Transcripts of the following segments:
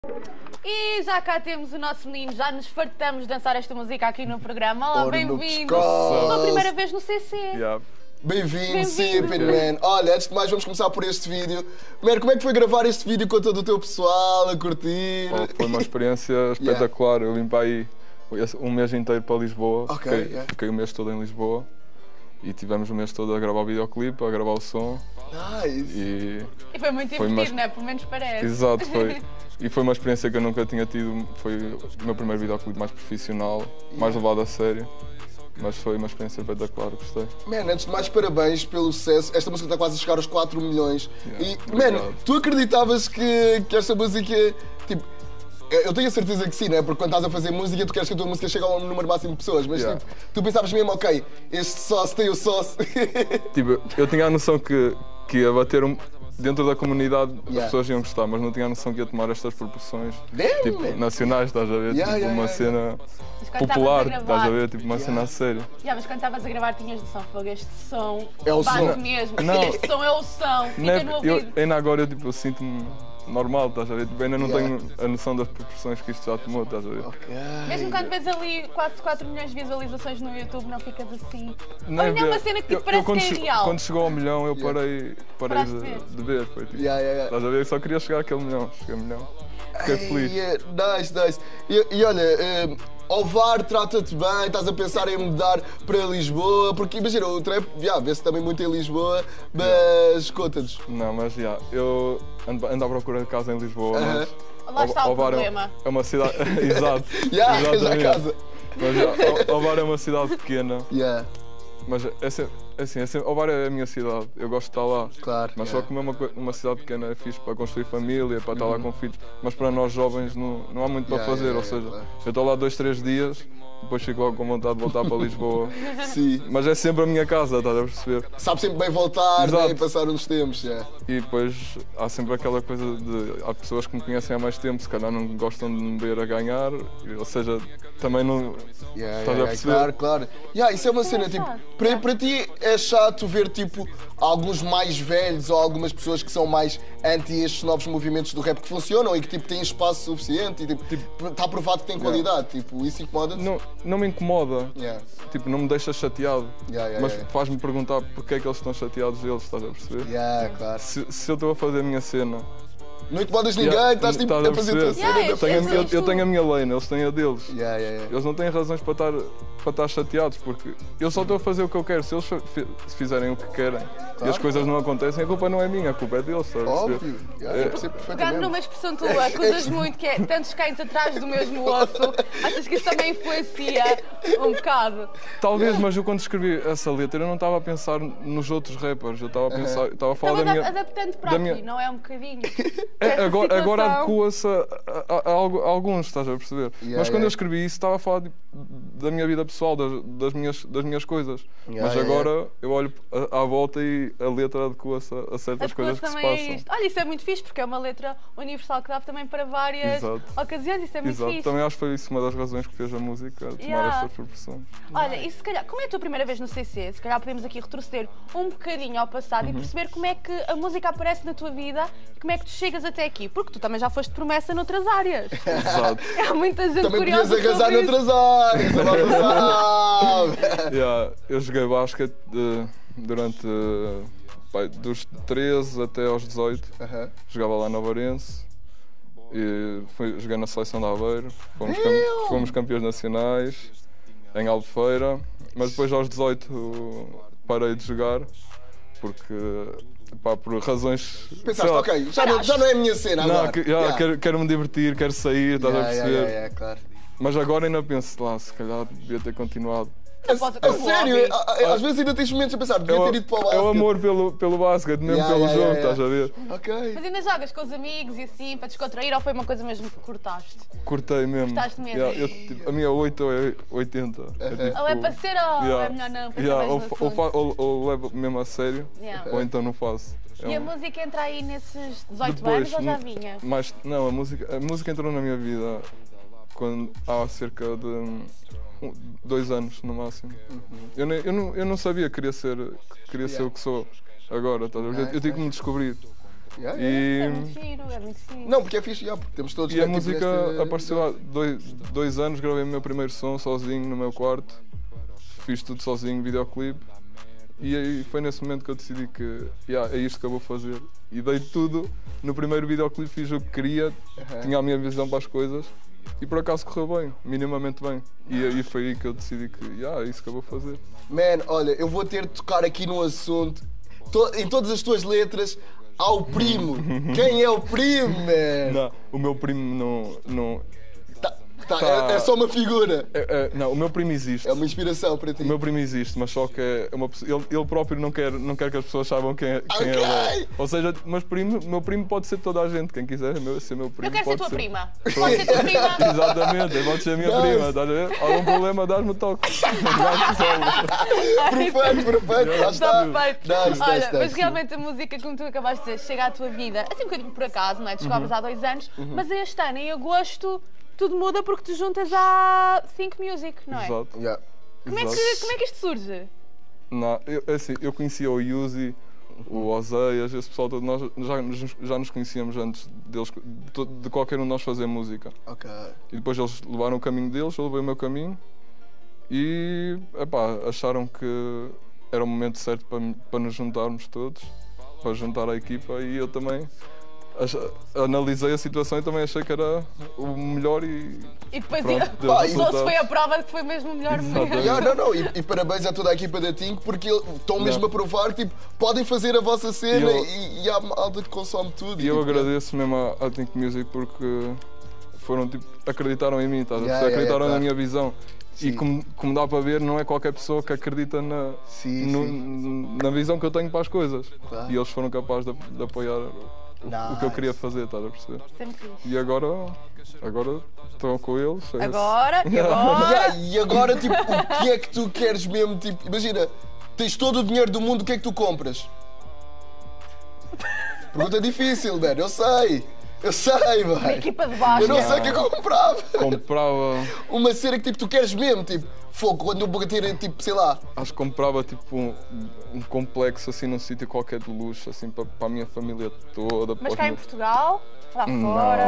E já cá temos o nosso menino, já nos fartamos de dançar esta música aqui no programa. Olá, Ouro no bem-vindo! pescoço. Sua primeira vez no CC. Yeah. Bem-vindo, Sippin, man. Olha, antes de mais vamos começar por este vídeo. Man, como é que foi gravar este vídeo com todo o teu pessoal, a curtir? Foi uma experiência espetacular. Eu vim para aí um mês inteiro para Lisboa. Fiquei o mês todo em Lisboa. E tivemos o mês todo a gravar o videoclipe, a gravar o som. Nice. E foi muito divertido, não é? Pelo menos parece. Exato, foi. E foi uma experiência que eu nunca tinha tido. Foi o meu primeiro videoclipe mais profissional, mais levado a sério. Mas foi uma experiência espetacular, gostei. Man, antes de mais, parabéns pelo sucesso. Esta música está quase a chegar aos 4 milhões. E, obrigado. man, tu acreditavas que esta música, tipo, eu tenho a certeza que sim, né? Porque quando estás a fazer música, tu queres que a tua música chegue a um número máximo de pessoas. Mas tipo, tu pensavas mesmo, ok, este sócio tem o sócio. Tipo, eu tinha a noção que ia bater dentro da comunidade, as pessoas iam gostar, mas não tinha a noção que ia tomar estas proporções tipo, nacionais, estás a ver? Tipo, uma cena popular, estás a ver? Tipo, uma cena a sério. Mas quando estavas a gravar tinhas noção, fogo, este som é o bate som mesmo, não. Este som é o som, fica no ouvido. Ainda agora eu sinto-me normal, estás a ver? Tipo, ainda não tenho a noção das proporções que isto já tomou, estás a ver? Mesmo quando vês ali quase 4 milhões de visualizações no YouTube, não ficas assim. Não, é uma cena que tipo, parece que é real. Quando chegou ao milhão, eu parei de ver. Foi, tipo, estás a ver? Eu só queria chegar àquele milhão. Cheguei ao milhão. Fiquei feliz. Nice. E olha, Ovar trata-te bem, estás a pensar em mudar para Lisboa, porque imagina, o trap vê-se também muito em Lisboa, mas conta-nos. Não, mas eu ando à procura de casa em Lisboa, mas lá está o problema. É uma cidade. Exato. Já casa. Mas Ovar é uma cidade pequena. Mas Ovar é a minha cidade, eu gosto de estar lá. Claro. Mas só que uma cidade pequena é fixe para construir família, para estar lá com filhos. Mas para nós jovens não há muito para fazer, ou seja, eu estou lá 2, 3 dias, depois fico logo com vontade de voltar para Lisboa. Sim. Mas é sempre a minha casa, estás a perceber? Sabe sempre bem voltar, né, e passar uns tempos. E depois há sempre aquela coisa de. Há pessoas que me conhecem há mais tempo, se calhar não gostam de me ver a ganhar, ou seja, também não. Estás a perceber? Claro. Isso é uma cena, tipo, para ti é chato ver, tipo, alguns mais velhos ou algumas pessoas que são mais anti estes novos movimentos do rap que funcionam e que, tipo, têm espaço suficiente e, tipo, está provado que tem qualidade, tipo, isso incomoda-te? Não me incomoda, tipo, não me deixa chateado, mas faz-me perguntar porque é que eles estão chateados eles, estás a perceber? Claro. Se eu estou a fazer a minha cena. Não incomodas ninguém, estás tipo a fazer a tua cena. Eu tenho a minha lane, eles têm a deles. Eles não têm razões para estar chateados, porque eu só estou a fazer o que eu quero. Se eles fizerem o que querem e as coisas não acontecem, a culpa não é minha, a culpa é deles. Óbvio. Pegando numa expressão tua, acusas muito que é tantos cães atrás do mesmo osso, achas que isso também influencia um bocado? Talvez, mas eu quando escrevi essa letra eu não estava a pensar nos outros rappers, eu estava a pensar, estava a falar da minha... adaptando para aqui, não é um bocadinho? Agora adequa-se a alguns, estás a perceber? Mas quando eu escrevi isso, estava a falar da minha vida pessoal, das minhas coisas. Mas agora eu olho à volta e a letra adequa-se a certas coisas que se passam. Olha, isso é muito fixe, porque é uma letra universal que dá também para várias ocasiões, isso é muito fixe. Também acho que foi isso uma das razões que fez a música, tomar estas proporções. Olha, e se calhar, como é a tua primeira vez no CC? Se calhar podemos aqui retroceder um bocadinho ao passado e perceber como é que a música aparece na tua vida, como é que tu chegas até aqui, porque tu também já foste promessa noutras áreas. Exato. Há muita gente também curiosa podias arrasar noutras áreas, eu joguei basquete durante dos 13 até aos 18. Jogava lá no Varense e joguei na seleção de Aveiro. Fomos campeões nacionais em Albufeira, mas depois aos 18 parei de jogar porque por razões... Pensaste, ok, já não é a minha cena agora. Quero me divertir, quero sair, estás a perceber? Claro. Mas agora ainda penso lá, se calhar devia ter continuado. A sério? Às vezes ainda tens momentos a pensar, devia ter ido para o basquete. É o amor pelo basquete, mesmo pelo jogo, estás a ver? Mas ainda jogas com os amigos e assim, para descontrair, ou foi uma coisa mesmo que cortaste? Cortei mesmo. Cortaste mesmo? A minha 8 ou é 80. Ou é para ser ou é melhor não? Ou levo mesmo a sério, ou então não faço. E a música entra aí nesses 18 anos ou já vinha? Não, a música entrou na minha vida há cerca de 2 anos no máximo. Eu não sabia que queria ser o que sou agora, estás a ver? Eu tive que me descobrir. É muito giro, é muito giro. Não, porque é fixe, porque temos todos... E a música apareceu há 2 anos, gravei o meu primeiro som sozinho no meu quarto. Fiz tudo sozinho, videoclipe. E aí foi nesse momento que eu decidi que é isto que eu vou fazer. E dei tudo. No primeiro videoclipe fiz o que queria, tinha a minha visão para as coisas. E por acaso correu bem, minimamente bem. E aí foi aí que eu decidi que é isso que eu vou fazer. Man, olha, eu vou ter de tocar aqui num assunto. Em todas as tuas letras há o primo. Quem é o primo, man? Não, o meu primo não É só uma figura. Não, o meu primo existe. É uma inspiração para ti. O meu primo existe, mas só que é uma pessoa, ele próprio não quer que as pessoas saibam quem é ele é. Ou seja, meu primo pode ser toda a gente, quem quiser ser meu primo. Eu quero ser tua prima. Pode ser tua Pronto. prima. Exatamente, pode ser a minha prima, estás a ver? Algum problema, dás-me o toque. Perfeito, lá está. Perfeito. Olha, mas realmente a música, como tu acabaste de dizer, chega à tua vida, assim um bocadinho por acaso, não é? Descobres há 2 anos, mas este ano, em agosto, tudo muda porque te juntas à Think Music, não é? Exato. Como é que isto surge? Não, eu conhecia o Yuzi, o Oseias, esse pessoal todo, nós já nos conhecíamos antes de qualquer um de nós fazer música. E depois eles levaram o caminho deles, eu levei o meu caminho e acharam que era o momento certo para nos juntarmos todos, para juntar a equipa, e eu também analisei a situação e também achei que era o melhor e depois resultados. foi a prova de que foi mesmo o melhor momento. E parabéns a toda a equipa da Think, porque estão mesmo a provar que podem fazer a vossa cena e há malta que consome tudo. E eu agradeço mesmo à Think Music porque foram acreditaram em mim, acreditaram na minha visão. Sim. E como dá para ver, não é qualquer pessoa que acredita na visão que eu tenho para as coisas. E eles foram capazes de apoiar o que eu queria fazer, estás a perceber? E agora estou com eles. E agora, tipo, o que é que tu queres mesmo? Tipo, imagina, tens todo o dinheiro do mundo, o que é que tu compras? Pergunta difícil, velho, eu sei, velho. Uma equipa de baixo. Eu não sei o que é que eu comprava. Comprava uma cena que tipo, tu queres mesmo, tipo, fogo, quando eu bater, tipo, sei lá. Acho que comprava tipo um complexo assim num sítio qualquer de luxo, assim, para a minha família toda. Mas cá em Portugal? Lá fora?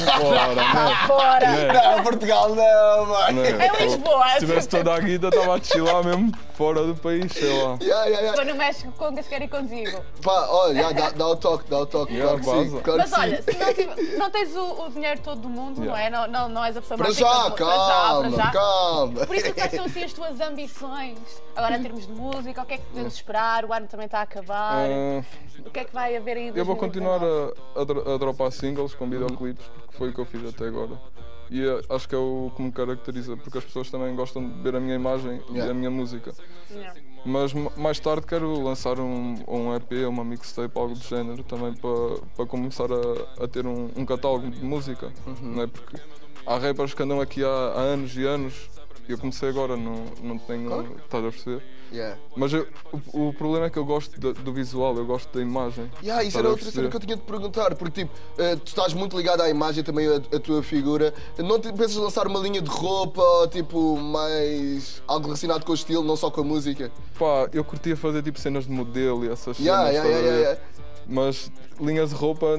Não, Portugal não, mano. É Lisboa. Se tivesse toda a guita, estava a chilar mesmo fora do país, sei lá. Estou no México, Congas, quero ir contigo. Pá, olha, dá o toque, claro que sim. Mas olha, se não tens o dinheiro todo do mundo, não é? Não és a pessoa mais rica do mundo. Para já, calma. Por isso, quais são assim as tuas ambições? Agora, em termos de música, o que é que podemos esperar? O ano também está a acabar. O que é que vai haver aí? Eu vou continuar a dropar singles com videoclipes, porque foi o que eu fiz até agora. E acho que é o que me caracteriza, porque as pessoas também gostam de ver a minha imagem e a minha música. Mas mais tarde quero lançar um EP, uma mixtape, algo do género, também para começar a ter um catálogo de música. Não é? Porque há rappers que andam aqui há anos e anos. Eu comecei agora, não tenho. Estás a perceber? Mas o problema é que eu gosto do visual, eu gosto da imagem. Isso era outra cena que eu tinha de perguntar, porque tipo, tu estás muito ligado à imagem, também a tua figura. Não pensas em lançar uma linha de roupa ou tipo mais algo relacionado com o estilo, não só com a música? Pá, eu curtia fazer tipo cenas de modelo e essas cenas. Mas linhas de roupa,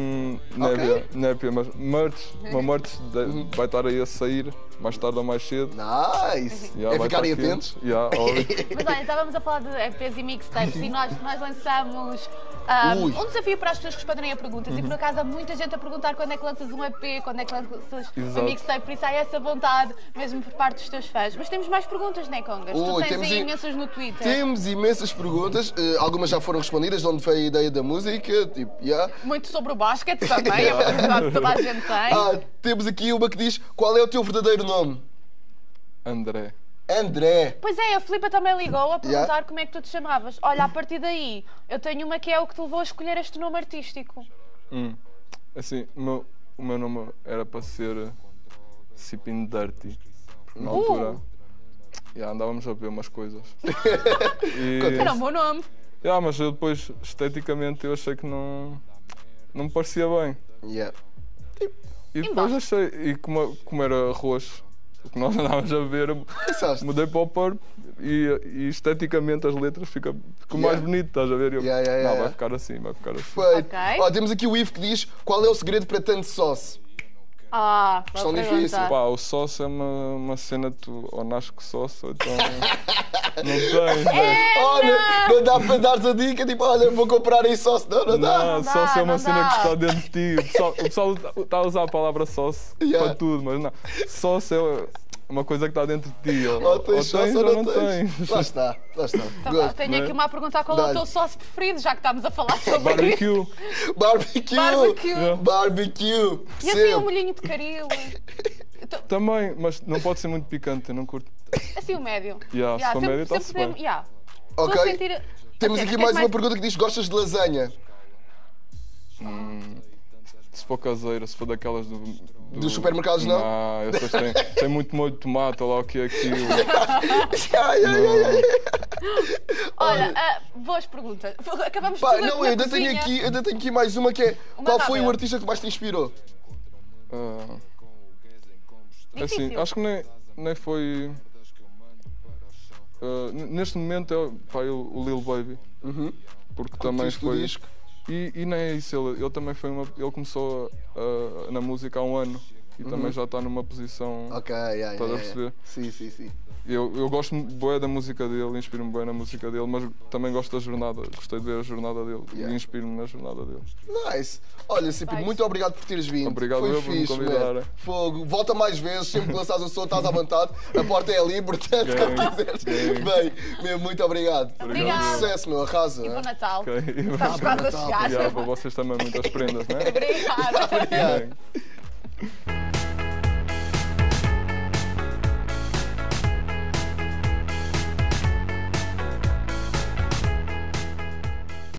népia, mas uma merch vai estar aí a sair mais tarde ou mais cedo. Nice! É ficarem atentos? Mas olha, estávamos a falar de EPs e mixtapes e nós lançamos um desafio para as pessoas responderem a perguntas e por acaso há muita gente a perguntar quando é que lanças um EP, quando é que lanças um mixtape, por isso há essa vontade mesmo por parte dos teus fãs. Mas temos mais perguntas, não é, Congas? Tu tens aí imensas no Twitter. Temos imensas perguntas, algumas já foram respondidas, de onde veio a ideia da música, tipo, Muito sobre o basquete também, é uma pergunta que toda a gente tem. Temos aqui uma que diz, qual é o teu verdadeiro nome? André. Pois é, a Filipa também ligou a perguntar como é que tu te chamavas. Olha, a partir daí, eu tenho uma que é o que te levou a escolher este nome artístico. Assim, o meu nome era para ser Sipping Dirty. Porque na altura andávamos a ver umas coisas. Era um bom nome. Mas eu depois, esteticamente, eu achei que não me parecia bem. E depois achei, e como era roxo, o que nós andávamos a ver, mudei para o Purp e esteticamente as letras ficam mais bonito, estás a ver? Vai ficar assim, vai ficar assim. Feito. Ó, temos aqui o Ivo que diz: qual é o segredo para tanto sauce? Questão difícil. Pá, o sócio é uma cena que tu ou nasces com sócio, então não tens. Olha, não dá para dar-te a dica, tipo, olha, vou comprar aí sócio. Não dá. Não, sócio é uma cena que está dentro de ti. O pessoal está a usar a palavra sócio para tudo, mas não. Sócio é uma coisa que está dentro de ti. Ou tens sócio ou não tens. Lá está. Então, tenho aqui uma a perguntar qual é o teu sócio preferido, já que estamos a falar sobre isso. Barbecue. E assim um molhinho de caril. Também, mas não pode ser muito picante, eu não curto. Assim o médio. Se for médio está-se bem. Ok. Temos aqui mais uma pergunta que diz: gostas de lasanha? Se for caseira, se for daquelas dos supermercados, não? Não, essas têm muito molho de tomate, olha lá o que é aquilo. Olha, boas perguntas. Acabamos de fazer eu ainda tenho aqui mais uma que é: qual foi o artista que mais te inspirou? Assim, acho que nem foi. Neste momento é o Lil Baby. Porque também foi. E nem é isso, ele também foi ele começou na música há um ano e também já está numa posição. Estás a perceber? Sim. Eu gosto bué da música dele, inspiro-me bué na música dele, mas também gosto da jornada, gostei de ver a jornada dele e inspiro-me na jornada dele. Nice! Olha, Cipi, muito obrigado por teres vindo. Obrigado foi por me convidar. Fogo, volta mais vezes, sempre que lançares o som, estás à vontade, a porta é ali, portanto, quando quiseres. Bem, meu, muito obrigado. Obrigado. Sucesso, meu, arrasa. E bom Natal. Estamos quase a chegar. Para vocês também muitas prendas, não é? Obrigada. Obrigado.